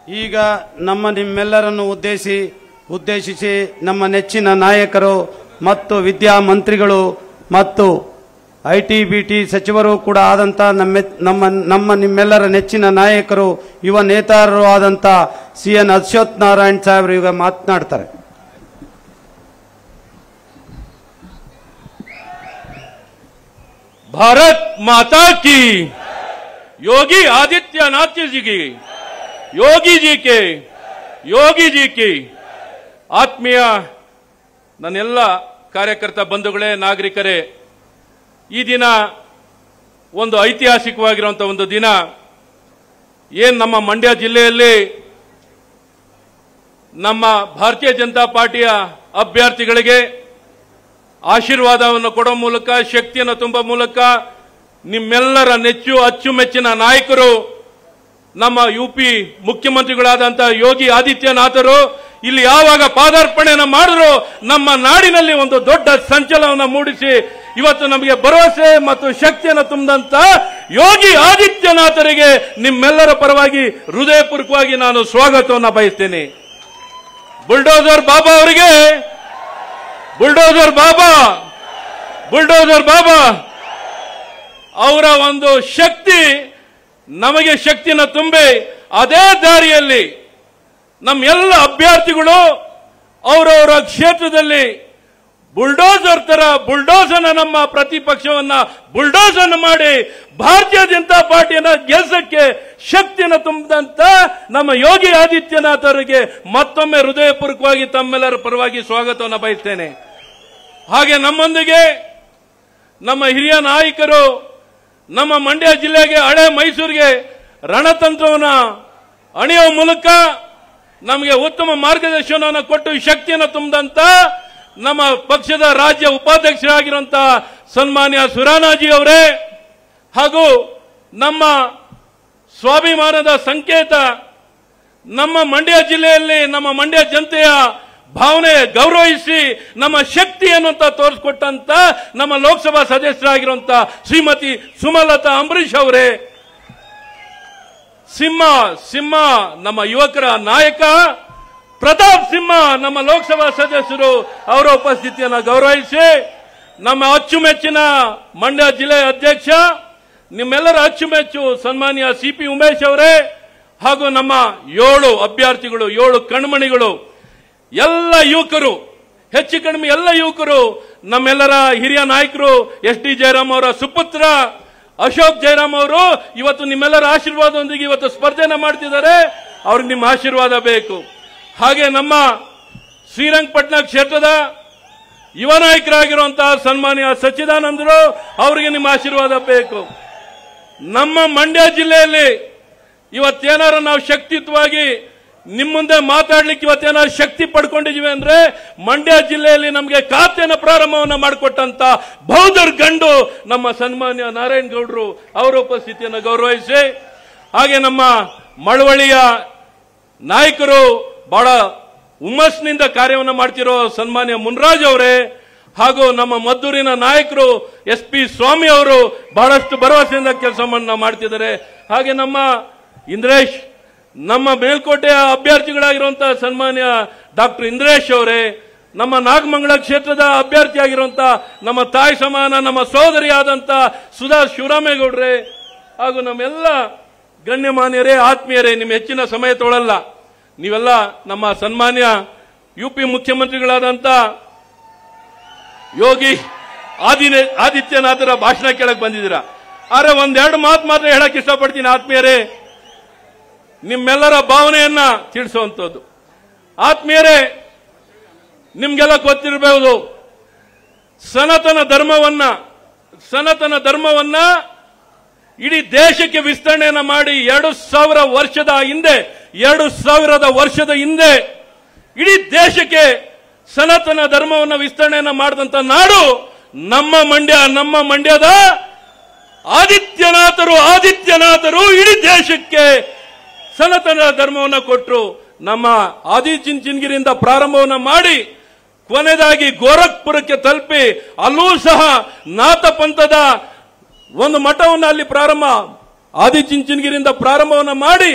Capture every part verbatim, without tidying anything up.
ಈಗ ನಮ್ಮ ನಿಮ್ಮೆಲ್ಲರನ್ನು ಉದ್ದೇಶಿ ಉದ್ದೇಶಿಸಿ ನಮ್ಮ ನೆಚ್ಚಿನ ನಾಯಕರು ಮತ್ತು ವಿದ್ಯಾಮಂತ್ರಿಗಳು ಮತ್ತು ಐ ಟಿ ಬಿ ಟಿ ಸಚಿವರು ಕೂಡ ಆದಂಥ ನಮ್ಮ ನಮ್ಮ ನಮ್ಮ ನಿಮ್ಮೆಲ್ಲರ ನೆಚ್ಚಿನ ನಾಯಕರು ಯುವ ನೇತಾರರು ಆದಂಥ ಸಿ ಎನ್ ಅಶ್ವಥ್ ನಾರಾಯಣ್ ಸಾಹೇಬರು ಈಗ ಮಾತನಾಡ್ತಾರೆ. भारत माता की, योगी आदित्यनाथ जी की, योगी जी के, योगी जी की ಆತ್ಮೀಯ ನನ್ನೆಲ್ಲ ಕಾರ್ಯಕರ್ತ ಬಂಧುಗಳೇ, ನಾಗರಿಕರೇ, ಈ ದಿನ ಒಂದು ಐತಿಹಾಸಿಕವಾಗಿರುವಂತಹ ಒಂದು ದಿನ. ಏನು ನಮ್ಮ ಮಂಡ್ಯ ಜಿಲ್ಲೆಯಲ್ಲಿ ನಮ್ಮ ಭಾರತೀಯ ಜನತಾ ಪಾರ್ಟಿಯ ಅಭ್ಯರ್ಥಿಗಳಿಗೆ ಆಶೀರ್ವಾದವನ್ನು ಕೊಡೋ ಮೂಲಕ, ಶಕ್ತಿಯನ್ನು ತುಂಬುವ ಮೂಲಕ ನಿಮ್ಮೆಲ್ಲರ ನೆಚ್ಚು ಅಚ್ಚುಮೆಚ್ಚಿನ ನಾಯಕರು ನಮ್ಮ ಯುಪಿ ಮುಖ್ಯಮಂತ್ರಿಗಳಾದಂತಹ ಯೋಗಿ ಆದಿತ್ಯನಾಥರು ಇಲ್ಲಿ ಯಾವಾಗ ಪಾದಾರ್ಪಣೆಯನ್ನು ಮಾಡಿದ್ರು ನಮ್ಮ ನಾಡಿನಲ್ಲಿ ಒಂದು ದೊಡ್ಡ ಸಂಚಲನವನ್ನು ಮೂಡಿಸಿ ಇವತ್ತು ನಮಗೆ ಭರವಸೆ ಮತ್ತು ಶಕ್ತಿಯನ್ನು ತುಂಬಿದಂತ ಯೋಗಿ ಆದಿತ್ಯನಾಥರಿಗೆ ನಿಮ್ಮೆಲ್ಲರ ಪರವಾಗಿ ಹೃದಯಪೂರ್ವಕವಾಗಿ ನಾನು ಸ್ವಾಗತವನ್ನು ಬಯಸ್ತೇನೆ. ಬುಲ್ಡೋಸರ್ ಬಾಬಾ ಅವರಿಗೆ, ಬುಲ್ಡೋಸರ್ ಬಾಬಾ ಬುಲ್ಡೋಸರ್ ಬಾಬಾ ಅವರ ಒಂದು ಶಕ್ತಿ ನಮಗೆ ಶಕ್ತಿಯನ್ನು ತುಂಬಿ ಅದೇ ದಾರಿಯಲ್ಲಿ ನಮ್ಮೆಲ್ಲ ಅಭ್ಯರ್ಥಿಗಳು ಅವರವರ ಕ್ಷೇತ್ರದಲ್ಲಿ ಬುಲ್ಡೋಸರ್ ತರ ಬುಲ್ಡೋಸರ್ನ ನಮ್ಮ ಪ್ರತಿಪಕ್ಷವನ್ನ ಬುಲ್ಡೋಸರ್ ಮಾಡಿ ಭಾರತೀಯ ಜನತಾ ಪಾರ್ಟಿಯನ್ನ ಗೆಲ್ಸಕ್ಕೆ ಶಕ್ತಿಯನ್ನು ತುಂಬಿದಂತ ನಮ್ಮ ಯೋಗಿ ಆದಿತ್ಯನಾಥ್ ಅವರಿಗೆ ಮತ್ತೊಮ್ಮೆ ಹೃದಯಪೂರ್ವಕವಾಗಿ ತಮ್ಮೆಲ್ಲರ ಪರವಾಗಿ ಸ್ವಾಗತವನ್ನು ಬಯಸ್ತೇನೆ. ಹಾಗೆ ನಮ್ಮೊಂದಿಗೆ ನಮ್ಮ ಹಿರಿಯ ನಾಯಕರು ನಮ್ಮ ಮಂಡ್ಯ ಜಿಲ್ಲೆಗೆ, ಹಳೆ ಮೈಸೂರಿಗೆ ರಣತಂತ್ರವನ್ನು ಅಣಿಯುವ ಮೂಲಕ ನಮಗೆ ಉತ್ತಮ ಮಾರ್ಗದರ್ಶನವನ್ನು ಕೊಟ್ಟು ಶಕ್ತಿಯನ್ನು ತುಂಬಿದಂತ ನಮ್ಮ ಪಕ್ಷದ ರಾಜ್ಯ ಉಪಾಧ್ಯಕ್ಷರಾಗಿರುವಂತಹ ಸನ್ಮಾನ್ಯ ಸುರಾನಾಜಿ ಅವರೇ, ಹಾಗೂ ನಮ್ಮ ಸ್ವಾಭಿಮಾನದ ಸಂಕೇತ ನಮ್ಮ ಮಂಡ್ಯ ಜಿಲ್ಲೆಯಲ್ಲಿ ನಮ್ಮ ಮಂಡ್ಯ ಜನತೆಯ ಭಾವನೆ ಗೌರವಿಸಿ ನಮ್ಮ ಶಕ್ತಿಯನ್ನು ತೋರಿಸಿಕೊಟ್ಟಂತ ನಮ್ಮ ಲೋಕಸಭಾ ಸದಸ್ಯರಾಗಿರುವಂತಹ ಶ್ರೀಮತಿ ಸುಮಲತಾ ಅಂಬರೀಶ್ ಅವರೇ, ಸಿಂಹ ಸಿಂಹ ನಮ್ಮ ಯುವಕರ ನಾಯಕ ಪ್ರತಾಪ್ ಸಿಂಹ ನಮ್ಮ ಲೋಕಸಭಾ ಸದಸ್ಯರು ಅವರ ಉಪಸ್ಥಿತಿಯನ್ನು ಗೌರವಿಸಿ ನಮ್ಮ ಅಚ್ಚುಮೆಚ್ಚಿನ ಮಂಡ್ಯ ಜಿಲ್ಲೆಯ ಅಧ್ಯಕ್ಷ, ನಿಮ್ಮೆಲ್ಲರ ಅಚ್ಚುಮೆಚ್ಚು ಸನ್ಮಾನ್ಯ ಸಿ ಪಿ ಉಮೇಶ್ ಅವರೇ, ಹಾಗೂ ನಮ್ಮ ಏಳು ಅಭ್ಯರ್ಥಿಗಳು, ಏಳು ಕಣ್ಮಣಿಗಳು, ಎಲ್ಲ ಯುವಕರು, ಹೆಚ್ಚು ಕಡಿಮೆ ಎಲ್ಲ ಯುವಕರು, ನಮ್ಮೆಲ್ಲರ ಹಿರಿಯ ನಾಯಕರು ಎಸ್ ಡಿ ಜಯರಾಮ್ ಅವರ ಸುಪುತ್ರ ಅಶೋಕ್ ಜಯರಾಮ್ ಅವರು ಇವತ್ತು ನಿಮ್ಮೆಲ್ಲರ ಆಶೀರ್ವಾದದೊಂದಿಗೆ ಇವತ್ತು ಸ್ಪರ್ಧೆನ ಮಾಡ್ತಿದ್ದಾರೆ. ಅವ್ರಿಗೆ ನಿಮ್ಮ ಆಶೀರ್ವಾದ ಬೇಕು. ಹಾಗೆ ನಮ್ಮ ಶ್ರೀರಂಗಪಟ್ಟಣ ಕ್ಷೇತ್ರದ ಯುವ ನಾಯಕರಾಗಿರುವಂತಹ ಸನ್ಮಾನ್ಯ ಸಚ್ಚಿದಾನಂದರು, ಅವರಿಗೆ ನಿಮ್ಮ ಆಶೀರ್ವಾದ ಬೇಕು. ನಮ್ಮ ಮಂಡ್ಯ ಜಿಲ್ಲೆಯಲ್ಲಿ ಇವತ್ತೇನಾರು ನಾವು ಶಕ್ತಿಯುತವಾಗಿ ನಿಮ್ಮ ಮುಂದೆ ಮಾತಾಡ್ಲಿಕ್ಕೆ ಇವತ್ತೇನಾದ್ರು ಶಕ್ತಿ ಪಡ್ಕೊಂಡಿದೀವಿ ಅಂದ್ರೆ ಮಂಡ್ಯ ಜಿಲ್ಲೆಯಲ್ಲಿ ನಮಗೆ ಖಾತೆಯನ್ನು ಪ್ರಾರಂಭವನ್ನು ಮಾಡಿಕೊಟ್ಟಂತ ಬೌದ್ಧರ್ ಗಂಡು ನಮ್ಮ ಸನ್ಮಾನ್ಯ ನಾರಾಯಣ್ ಗೌಡರು ಅವರ ಉಪಸ್ಥಿತಿಯನ್ನು ಗೌರವಿಸಿ, ಹಾಗೆ ನಮ್ಮ ಮಳವಳ್ಳಿಯ ನಾಯಕರು ಬಹಳ ಹುಮ್ಮಸ್ಸಿನಿಂದ ಕಾರ್ಯವನ್ನು ಮಾಡ್ತಿರೋ ಸನ್ಮಾನ್ಯ ಮುನ್ರಾಜ್ ಅವರೇ, ಹಾಗೂ ನಮ್ಮ ಮದ್ದೂರಿನ ನಾಯಕರು ಎಸ್ ಪಿ ಸ್ವಾಮಿ ಅವರು ಬಹಳಷ್ಟು ಭರವಸೆಯಿಂದ ಕೆಲಸವನ್ನು ಮಾಡ್ತಿದ್ದಾರೆ. ಹಾಗೆ ನಮ್ಮ ಇಂದ್ರೇಶ್, ನಮ್ಮ ಮೇಲ್ಕೋಟೆಯ ಅಭ್ಯರ್ಥಿಗಳಾಗಿರುವಂತಹ ಸನ್ಮಾನ್ಯ ಡಾಕ್ಟರ್ ಇಂದ್ರೇಶ್ ಅವರೇ, ನಮ್ಮ ನಾಗಮಂಗಲ ಕ್ಷೇತ್ರದ ಅಭ್ಯರ್ಥಿಯಾಗಿರುವಂತಹ ನಮ್ಮ ತಾಯಿ ಸಮಾನ ನಮ್ಮ ಸಹೋದರಿಯಾದಂಥ ಸುಧಾ ಶಿವರಾಮೇಗೌಡ್ರೆ, ಹಾಗೂ ನಮ್ಮೆಲ್ಲ ಗಣ್ಯಮಾನ್ಯರೇ, ಆತ್ಮೀಯರೇ, ನಿಮ್ಮ ಹೆಚ್ಚಿನ ಸಮಯ ತೊಗೊಳ್ಳಲ್ಲ. ನೀವೆಲ್ಲ ನಮ್ಮ ಸನ್ಮಾನ್ಯ ಯುಪಿ ಮುಖ್ಯಮಂತ್ರಿಗಳಾದಂಥ ಯೋಗಿ ಆದಿ ಆದಿತ್ಯನಾಥರ ಭಾಷಣ ಕೇಳಕ್ ಬಂದಿದ್ದೀರಾ. ಆದ್ರೆ ಒಂದೆರಡು ಮಾತು ಮಾತ್ರ ಹೇಳಕ್ ಇಷ್ಟಪಡ್ತೀನಿ ಆತ್ಮೀಯರೇ, ನಿಮ್ಮೆಲ್ಲರ ಭಾವನೆಯನ್ನ ತಿಳಿಸುವಂಥದ್ದು. ಆತ್ಮೀಯರೇ, ನಿಮ್ಗೆಲ್ಲ ಗೊತ್ತಿರಬಹುದು, ಸನಾತನ ಧರ್ಮವನ್ನ ಸನಾತನ ಧರ್ಮವನ್ನ ಇಡೀ ದೇಶಕ್ಕೆ ವಿಸ್ತರಣೆಯನ್ನ ಮಾಡಿ ಎರಡು ಸಾವಿರ ವರ್ಷದ ಹಿಂದೆ ಎರಡು ಸಾವಿರದ ವರ್ಷದ ಹಿಂದೆ ಇಡೀ ದೇಶಕ್ಕೆ ಸನಾತನ ಧರ್ಮವನ್ನ ವಿಸ್ತರಣೆಯನ್ನ ಮಾಡಿದಂತ ನಾಡು ನಮ್ಮ ಮಂಡ್ಯ. ನಮ್ಮ ಮಂಡ್ಯದ ಆದಿತ್ಯನಾಥರು ಆದಿತ್ಯನಾಥರು ಇಡೀ ದೇಶಕ್ಕೆ ಸನಾತನ ಧರ್ಮವನ್ನು ಕೊಟ್ಟರು. ನಮ್ಮ ಆದಿಚುಂಚನಗಿರಿಯಿಂದ ಪ್ರಾರಂಭವನ್ನು ಮಾಡಿ ಕೊನೆಯದಾಗಿ ಗೋರಖ್ಪುರಕ್ಕೆ ತಲುಪಿ ಅಲ್ಲೂ ಸಹ ನಾಥ ಪಂಥದ ಒಂದು ಮಠವನ್ನು ಅಲ್ಲಿ ಪ್ರಾರಂಭ ಆದಿಚುಂಚನಗಿರಿಯಿಂದ ಪ್ರಾರಂಭವನ್ನು ಮಾಡಿ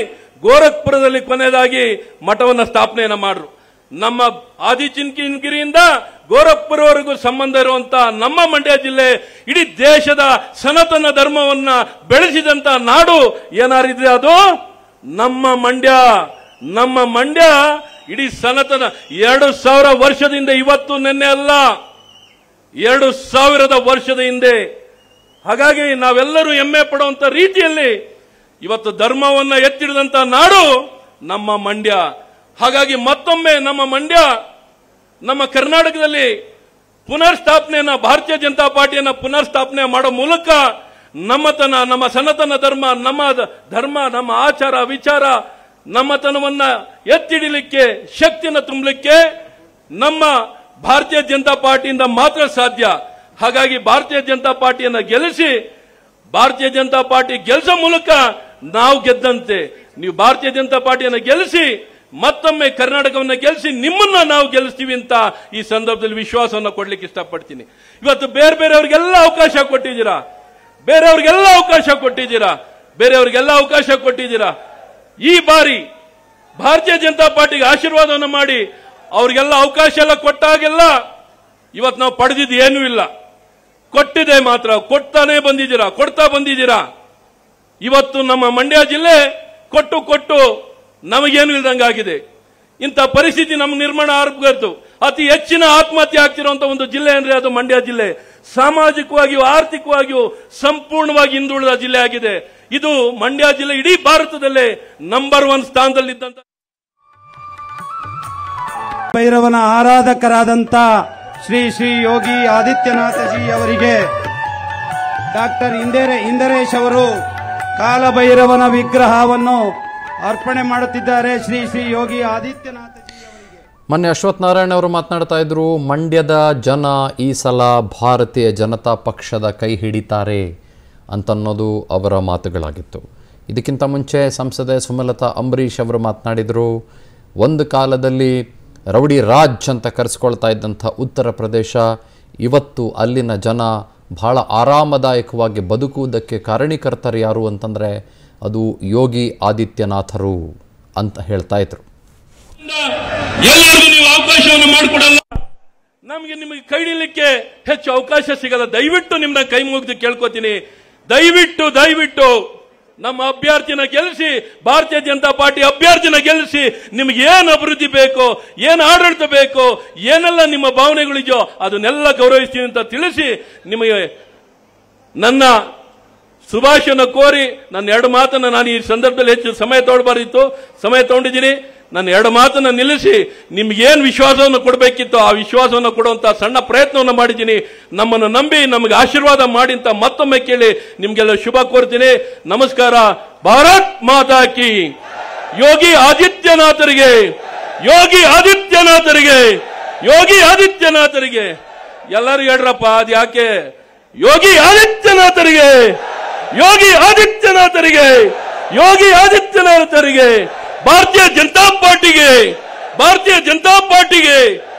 ಗೋರಖ್ಪುರದಲ್ಲಿ ಕೊನೆಯದಾಗಿ ಮಠವನ್ನು ಸ್ಥಾಪನೆಯನ್ನ ಮಾಡ್ರು. ನಮ್ಮ ಆದಿಚುಂಚನಗಿರಿಯಿಂದ ಗೋರಖ್ಪುರವರೆಗೂ ಸಂಬಂಧ ಇರುವಂತ ನಮ್ಮ ಮಂಡ್ಯ ಜಿಲ್ಲೆ ಇಡೀ ದೇಶದ ಸನಾತನ ಧರ್ಮವನ್ನ ಬೆಳೆಸಿದಂತ ನಾಡು ಏನಾರಿದ್ರೆ ಅದು ನಮ್ಮ ಮಂಡ್ಯ. ನಮ್ಮ ಮಂಡ್ಯ ಇಡೀ ಸನಾತನ ಎರಡು ಸಾವಿರ ವರ್ಷದಿಂದ ಇವತ್ತು ನಿನ್ನೆ ಅಲ್ಲ, ಎರಡು ಸಾವಿರದ ವರ್ಷದ ಹಿಂದೆ. ಹಾಗಾಗಿ ನಾವೆಲ್ಲರೂ ಹೆಮ್ಮೆ ಪಡುವಂತ ರೀತಿಯಲ್ಲಿ ಇವತ್ತು ಧರ್ಮವನ್ನ ಎತ್ತಿಡಿದಂತ ನಾಡು ನಮ್ಮ ಮಂಡ್ಯ. ಹಾಗಾಗಿ ಮತ್ತೊಮ್ಮೆ ನಮ್ಮ ಮಂಡ್ಯ ನಮ್ಮ ಕರ್ನಾಟಕದಲ್ಲಿ ಪುನರ್ ಸ್ಥಾಪನೆಯನ್ನ ಭಾರತೀಯ ಜನತಾ ಪಾರ್ಟಿಯನ್ನ ಪುನರ್ ಸ್ಥಾಪನೆ ಮಾಡೋ ಮೂಲಕ ನಮ್ಮತನ, ನಮ್ಮ ಸನಾತನ ಧರ್ಮ, ನಮ್ಮ ಧರ್ಮ, ನಮ್ಮ ಆಚಾರ ವಿಚಾರ, ನಮ್ಮತನವನ್ನ ಎತ್ತಿಡಲಿಕ್ಕೆ, ಶಕ್ತಿಯನ್ನು ತುಂಬಲಿಕ್ಕೆ ನಮ್ಮ ಭಾರತೀಯ ಜನತಾ ಪಾರ್ಟಿಯಿಂದ ಮಾತ್ರ ಸಾಧ್ಯ. ಹಾಗಾಗಿ ಭಾರತೀಯ ಜನತಾ ಪಾರ್ಟಿಯನ್ನ ಗೆಲ್ಲಿಸಿ, ಭಾರತೀಯ ಜನತಾ ಪಾರ್ಟಿ ಗೆಲ್ಲಿಸೋ ಮೂಲಕ ನಾವು ಗೆದ್ದಂತೆ. ನೀವು ಭಾರತೀಯ ಜನತಾ ಪಾರ್ಟಿಯನ್ನು ಗೆಲ್ಲಿಸಿ, ಮತ್ತೊಮ್ಮೆ ಕರ್ನಾಟಕವನ್ನು ಗೆಲ್ಲಿಸಿ, ನಿಮ್ಮನ್ನ ನಾವು ಗೆಲ್ಲಿಸ್ತೀವಿ ಅಂತ ಈ ಸಂದರ್ಭದಲ್ಲಿ ವಿಶ್ವಾಸವನ್ನು ಕೊಡ್ಲಿಕ್ಕೆ ಇಷ್ಟಪಡ್ತೀನಿ. ಇವತ್ತು ಬೇರೆ ಬೇರೆಯವ್ರಿಗೆಲ್ಲ ಅವಕಾಶ ಕೊಟ್ಟಿದ್ದೀರಾ, ಬೇರೆಯವ್ರಿಗೆಲ್ಲ ಅವಕಾಶ ಕೊಟ್ಟಿದ್ದೀರಾ, ಬೇರೆಯವ್ರಿಗೆಲ್ಲ ಅವಕಾಶ ಕೊಟ್ಟಿದ್ದೀರಾ. ಈ ಬಾರಿ ಭಾರತೀಯ ಜನತಾ ಪಾರ್ಟಿಗೆ ಆಶೀರ್ವಾದವನ್ನು ಮಾಡಿ ಅವ್ರಿಗೆಲ್ಲ ಅವಕಾಶ ಎಲ್ಲ ಕೊಟ್ಟಾಗೆಲ್ಲ ಇವತ್ತು ನಾವು ಪಡೆದಿದ್ದು ಏನೂ ಇಲ್ಲ, ಕೊಟ್ಟಿದೆ ಮಾತ್ರ, ಕೊಡ್ತಾನೆ ಬಂದಿದ್ದೀರಾ, ಕೊಡ್ತಾ ಬಂದಿದ್ದೀರಾ. ಇವತ್ತು ನಮ್ಮ ಮಂಡ್ಯ ಜಿಲ್ಲೆ ಕೊಟ್ಟು ಕೊಟ್ಟು ನಮಗೇನು ಇಲ್ದಂಗಾಗಿದೆ. ಇಂಥ ಪರಿಸ್ಥಿತಿ ನಮ್ಗೆ ನಿರ್ಮಾಣ ಆಗಬಾರ್ದು. ಅತಿ ಹೆಚ್ಚಿನ ಆತ್ಮಹತ್ಯೆ ಆಗ್ತಿರುವಂತಹ ಒಂದು ಜಿಲ್ಲೆ ಅಂದ್ರೆ ಅದು ಮಂಡ್ಯ ಜಿಲ್ಲೆ. ಸಾಮಾಜಿಕವಾಗಿಯೂ ಆರ್ಥಿಕವಾಗಿಯೂ ಸಂಪೂರ್ಣವಾಗಿ ಹಿಂದುಳಿದ ಜಿಲ್ಲೆ ಆಗಿದೆ. ಇದು ಮಂಡ್ಯ ಜಿಲ್ಲೆ ಇಡೀ ಭಾರತದಲ್ಲೇ ನಂಬರ್ ಒನ್ ಸ್ಥಾನದಲ್ಲಿದ್ದಂತ ಭೈರವನ ಆರಾಧಕರಾದಂತ ಶ್ರೀ ಶ್ರೀ ಯೋಗಿ ಆದಿತ್ಯನಾಥಜಿ ಅವರಿಗೆ ಡಾಕ್ಟರ್ ಇಂದಿರೆ ಇಂದರೇಶ್ ಅವರು ಕಾಲಭೈರವನ ವಿಗ್ರಹವನ್ನು ಅರ್ಪಣೆ ಮಾಡುತ್ತಿದ್ದಾರೆ. ಶ್ರೀ ಶ್ರೀ ಯೋಗಿ ಆದಿತ್ಯನಾಥಜಿ ಅವರಿಗೆ. ಮೊನ್ನೆ ಅಶ್ವಥ್ ನಾರಾಯಣ ಅವರು ಮಾತನಾಡ್ತಾ ಇದ್ರು, ಮಂಡ್ಯದ ಜನ ಈ ಸಲ ಭಾರತೀಯ ಜನತಾ ಪಕ್ಷದ ಕೈ ಹಿಡಿತಾರೆ ಅಂತನ್ನೋದು ಅವರ ಮಾತುಗಳಾಗಿತ್ತು. ಇದಕ್ಕಿಂತ ಮುಂಚೆ ಸಂಸದೆ ಸುಮಲತಾ ಅಂಬರೀಶ್ ಅವರು ಮಾತನಾಡಿದರು, ಒಂದು ಕಾಲದಲ್ಲಿ ರೌಡಿ ರಾಜ್ ಅಂತ ಕರೆಸ್ಕೊಳ್ತಾ ಇದ್ದಂಥ ಉತ್ತರ ಪ್ರದೇಶ ಇವತ್ತು ಅಲ್ಲಿನ ಜನ ಬಹಳ ಆರಾಮದಾಯಕವಾಗಿ ಬದುಕುವುದಕ್ಕೆ ಕಾರಣೀಕರ್ತರು ಯಾರು ಅಂತಂದರೆ ಅದು ಯೋಗಿ ಆದಿತ್ಯನಾಥರು ಅಂತ ಹೇಳ್ತಾ ಇದ್ರು. ಎಲ್ಲರಿಗೂ ನೀವು ಅವಕಾಶವನ್ನು ಮಾಡಿಕೊಡಲ್ಲ, ನಮಗೆ ನಿಮಗೆ ಕೈ ಹಿಡಿಯಲಿಕ್ಕೆ ಹೆಚ್ಚು ಅವಕಾಶ ಸಿಗಲ್ಲ. ದಯವಿಟ್ಟು ನಿಮ್ಮನ್ನ ಕೈ ಮುಗಿದು ಕೇಳ್ಕೊತೀನಿ, ದಯವಿಟ್ಟು ದಯವಿಟ್ಟು ನಮ್ಮ ಅಭ್ಯರ್ಥಿನ ಗೆಲ್ಲಿಸಿ, ಭಾರತೀಯ ಜನತಾ ಪಾರ್ಟಿ ಅಭ್ಯರ್ಥಿನ ಗೆಲ್ಲಿಸಿ. ನಿಮ್ಗೆ ಏನು ಅಭಿವೃದ್ಧಿ ಬೇಕೋ, ಏನು ಆಡಳಿತ ಬೇಕೋ, ಏನೆಲ್ಲ ನಿಮ್ಮ ಭಾವನೆಗಳಿದೆಯೋ ಅದನ್ನೆಲ್ಲ ಗೌರವಿಸ್ತೀನಿ ಅಂತ ತಿಳಿಸಿ ನಿಮಗೆ ನನ್ನ ಶುಭಾಶಯನ ಕೋರಿ ನನ್ನ ಎರಡು ಮಾತನ್ನ ನಾನು ಈ ಸಂದರ್ಭದಲ್ಲಿ ಹೆಚ್ಚು ಸಮಯ ತಗೊಳ್ಬಾರ್ದಿತ್ತು, ಸಮಯ ತಗೊಂಡಿದ್ದೀನಿ. ನನ್ನ ಎರಡು ಮಾತನ್ನ ನಿಲ್ಲಿಸಿ ನಿಮ್ಗೇನು ವಿಶ್ವಾಸವನ್ನು ಕೊಡಬೇಕಿತ್ತು ಆ ವಿಶ್ವಾಸವನ್ನು ಕೊಡುವಂತ ಸಣ್ಣ ಪ್ರಯತ್ನವನ್ನು ಮಾಡಿದ್ದೀನಿ. ನಮ್ಮನ್ನು ನಂಬಿ ನಮಗೆ ಆಶೀರ್ವಾದ ಮಾಡಿ ಅಂತ ಮತ್ತೊಮ್ಮೆ ಕೇಳಿ ನಿಮ್ಗೆಲ್ಲ ಶುಭ ಕೋರ್ತೀನಿ. ನಮಸ್ಕಾರ. ಭಾರತ್ ಮಾತಾ ಕಿ. ಯೋಗಿ ಆದಿತ್ಯನಾಥರಿಗೆ, ಯೋಗಿ ಆದಿತ್ಯನಾಥರಿಗೆ, ಯೋಗಿ ಆದಿತ್ಯನಾಥರಿಗೆ. ಎಲ್ಲರೂ ಹೇಳ್ರಪ್ಪ, ಅದು ಯಾಕೆ? ಯೋಗಿ ಆದಿತ್ಯನಾಥರಿಗೆ, ಯೋಗಿ ಆದಿತ್ಯನಾಥರಿಗೆ, ಯೋಗಿ ಆದಿತ್ಯನಾಥರಿಗೆ, ಭಾರತೀಯ ಜನತಾ ಪಾರ್ಟಿಗೆ, ಭಾರತೀಯ ಜನತಾ ಪಾರ್ಟಿಗೆ